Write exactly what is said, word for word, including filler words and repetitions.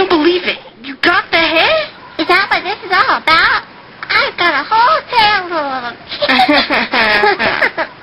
can't believe it. You got the head? Is that what this is all about? I've got a whole tail full of them.